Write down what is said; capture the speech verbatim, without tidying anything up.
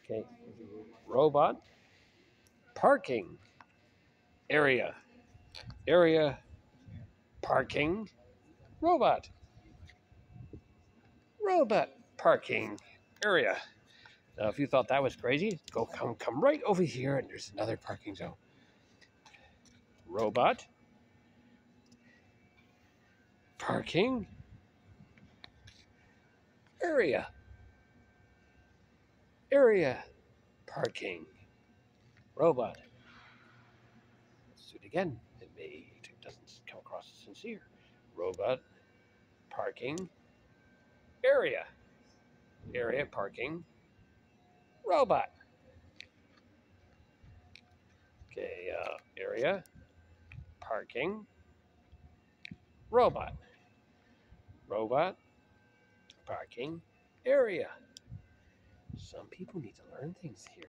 Okay. Robot. Parking. Area. Area. Parking. Robot. Robot. Parking. Area. Now, if you thought that was crazy, go come come right over here, and there's another parking zone. Robot. Parking. Area. Area. Parking. Robot. Let's do it again. It may it doesn't come across as sincere. Robot. Parking. Area. Area. Parking. Robot. Okay. Uh, area. Parking. Robot. Robot. Parking. Area. Some people need to learn things here.